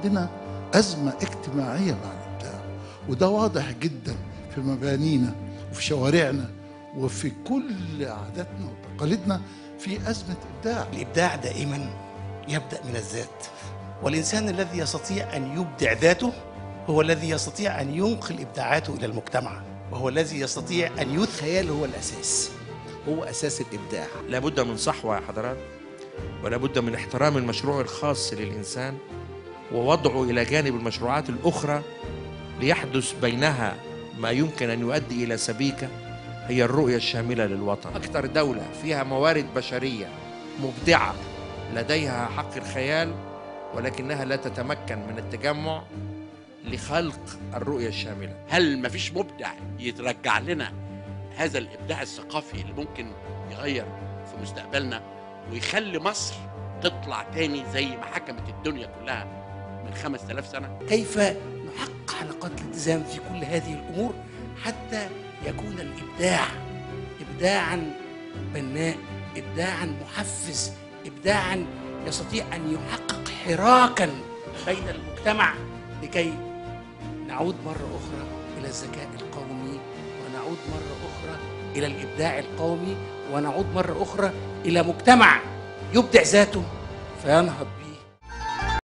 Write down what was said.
عندنا أزمة اجتماعية مع الإبداع، وده واضح جدا في مبانينا وفي شوارعنا وفي كل عاداتنا وتقاليدنا، في أزمة إبداع. الإبداع دائما يبدأ من الذات، والإنسان الذي يستطيع أن يبدع ذاته هو الذي يستطيع أن ينقل إبداعاته إلى المجتمع، وهو الذي يستطيع أن يتخيل. هو الأساس، هو أساس الإبداع. لابد من صحوة يا حضرات، ولابد من احترام المشروع الخاص للإنسان ووضعه إلى جانب المشروعات الأخرى ليحدث بينها ما يمكن أن يؤدي إلى سبيكة هي الرؤية الشاملة للوطن. أكثر دولة فيها موارد بشرية مبدعة لديها حق الخيال، ولكنها لا تتمكن من التجمع لخلق الرؤية الشاملة. هل مفيش مبدع يترجع لنا هذا الإبداع الثقافي اللي ممكن يغير في مستقبلنا ويخلي مصر تطلع تاني زي ما حكمت الدنيا كلها من 5000 سنة؟ كيف نحقق حلقات الالتزام في كل هذه الأمور حتى يكون الإبداع إبداعا بناء، إبداعا محفز، إبداعا يستطيع أن يحقق حراكا بين المجتمع لكي نعود مرة أخرى إلى الذكاء القومي، ونعود مرة أخرى إلى الإبداع القومي، ونعود مرة أخرى إلى مجتمع يبدع ذاته فينهض